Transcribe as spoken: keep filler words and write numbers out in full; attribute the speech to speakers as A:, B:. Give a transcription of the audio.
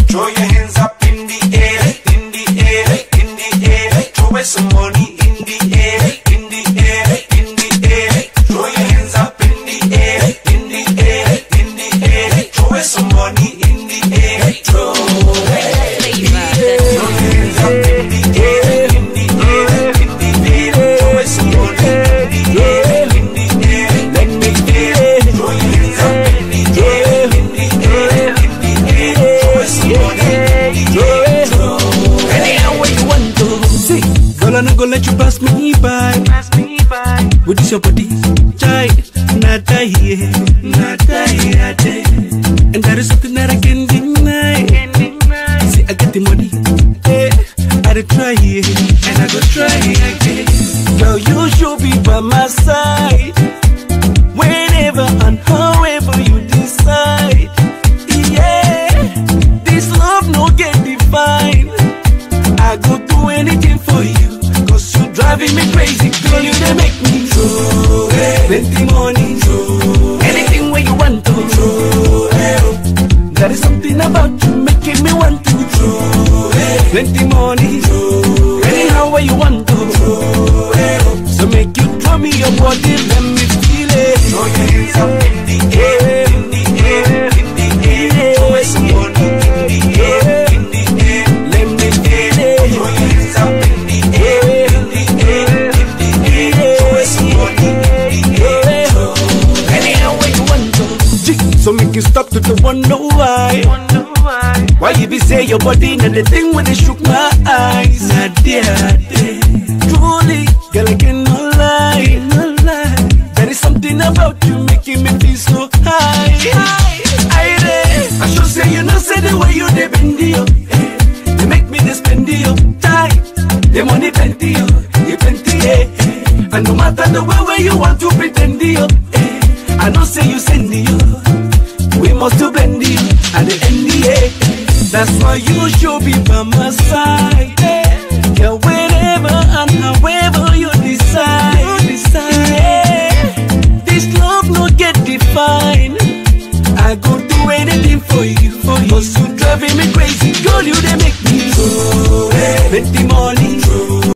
A: Throw your hands up in the air, in the air, in the air. Throw some money in the air, in the air, in the air. Throw your hands up in the air, in the air, in the air. Throw some money in the air. Throw, throw your hands up in the air, in the air, in the air. Throw some money in the air, in the air. Let me hear. Throw your hands up in the air, in the air, in the air. Throw some money in the air. Throw, anyhow way you want to. See, girl, I'm not gonna let you pass me by. Pass me by. With this your body, chai, not die, not die, and that is something that I can't deny. See, I get the money, yeah, I dey try, and I go try again. Girl, you should be by my side, whenever and however you decide. Yeah, this love no get defined. I go do anything for you, cause you driving me crazy. Girl, you dey make me throw plenty money, anything where you want to. There is something about you making me want to throw plenty money, anyhow where you want to. So make you throw me your body, let me feel it. Throw your hands up in the air, in the air, in the air. Throw some money in the air, in the air. Let me feel it. Throw your hands up in the air, in the air, in the air. Throw some money in the air. Anyhow where you want to. So make you stop to the wonder why. Why you be say your body and the thing when they shook my eyes. Nah, dear, dear. Truly, girl, I cannot lie, no lie. There is something about you making me feel so high. I, I, I should say you know say the way you dey bend yo, eh. They make me dey spend yo time. The money plenty yo, you plenty eh. And no matter the way where you want to pretend yo, eh. I know say you send yo. We must to blend it at the N D A. That's why you should be by my side. Yeah, wherever and however you decide. You decide. Yeah. This love no get defined. I go do anything for you, for you. Cause you driving me crazy, girl. You they make me so plenty money,